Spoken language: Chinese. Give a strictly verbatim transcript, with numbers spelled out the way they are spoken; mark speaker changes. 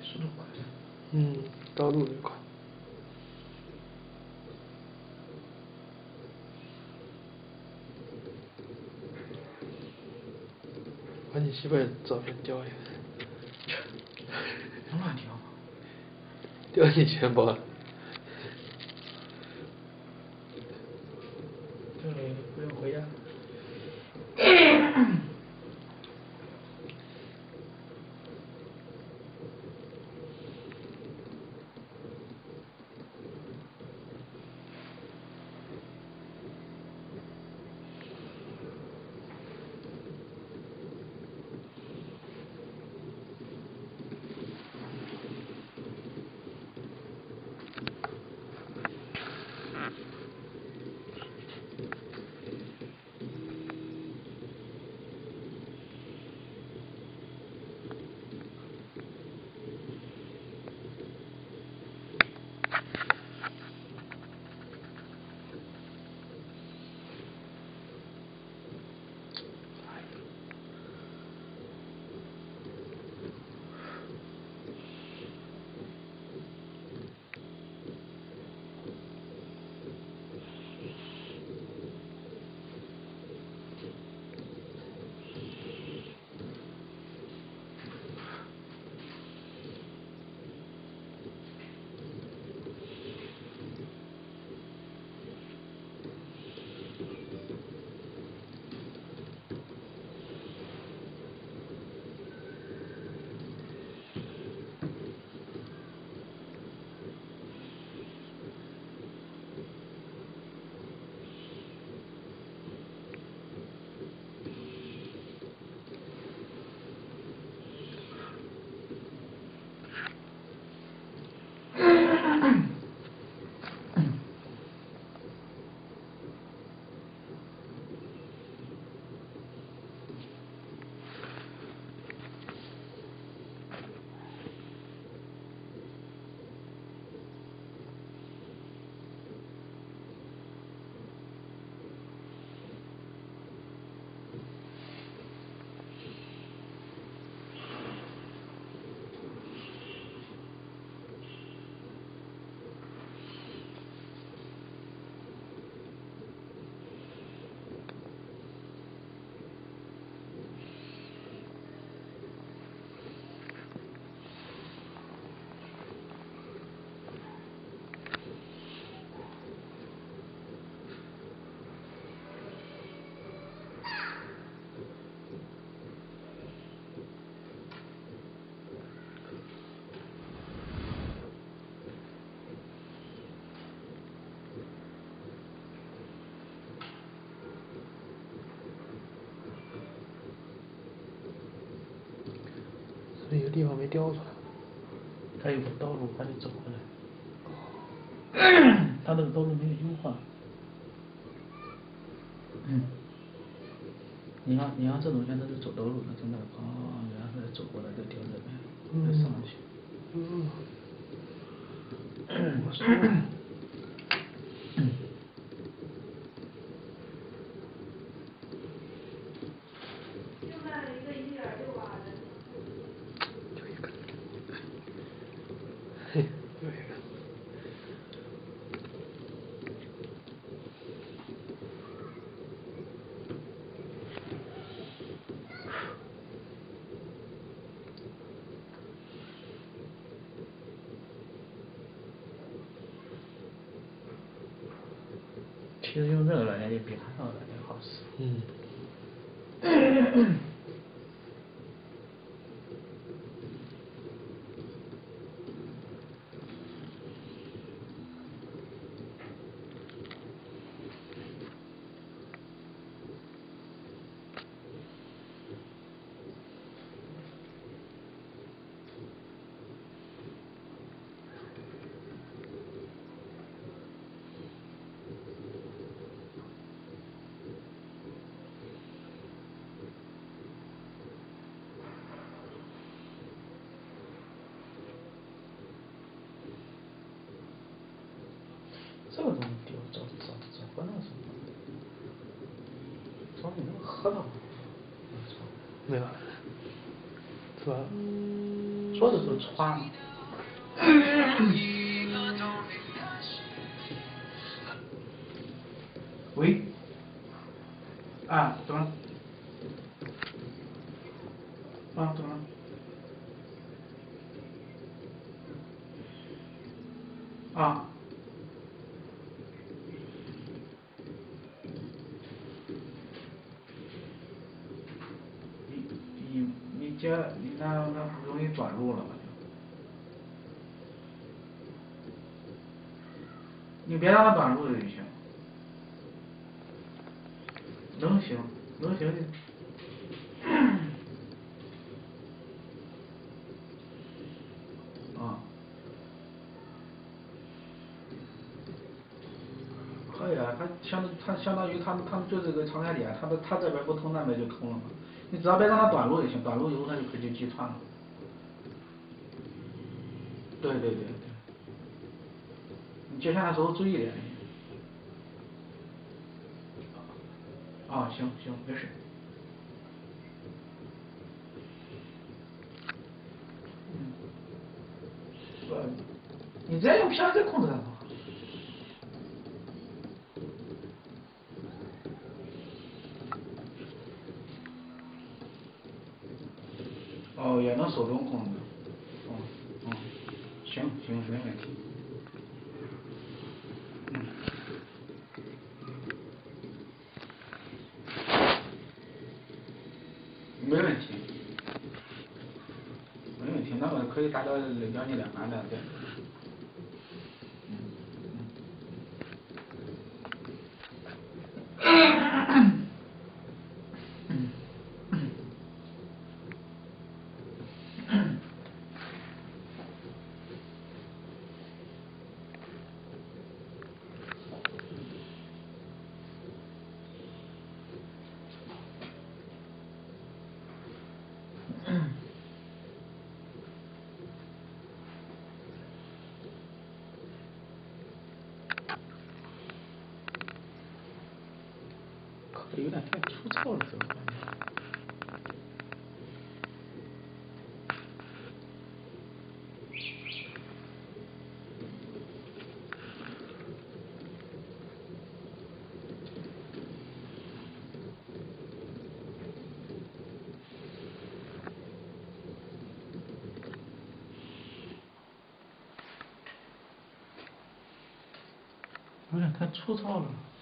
Speaker 1: 速度快。
Speaker 2: 嗯，道路也快。把你媳妇儿照片调一下。
Speaker 1: 能乱调吗？
Speaker 2: 调你钱包。
Speaker 1: 这里不用回家。
Speaker 2: 那个地方没雕出来。
Speaker 1: 它有个道路把你走过来。它那个道路没有优化。嗯。你要你要这种现在是走道路的，从那啊，然后再走过来再调这边，再上去。
Speaker 2: 嗯。
Speaker 1: 嗯。
Speaker 2: 我说。嘿，有一个。
Speaker 1: 其实用这个软件就比它那个软件好使。
Speaker 2: 嗯。
Speaker 1: 这个东西丢找找找不到什么，找你那个核桃。
Speaker 2: 没有。 是吧？
Speaker 1: 说的是穿。喂。啊，怎么了？啊，怎么了？啊。你你你接你那那不容易短路了吧？你别让它短路就行。能行，能行你。啊。可以啊，它相它相当于他们他们就这个长开点，它的它这边不通，那边就通了嘛。你只要别让它短路就行，短路以后它就可以去击穿了。对对对对。你接线的时候注意点。啊，行行，没事。嗯。呃，你直接用 P L C 控制它就好。哦，也能手动控制。哦哦，行行，没问题。嗯。没问题。没问题，那么可以达到将近两万的，对。嗯嗯。有点太粗糙了，这个环节。有点太粗糙了。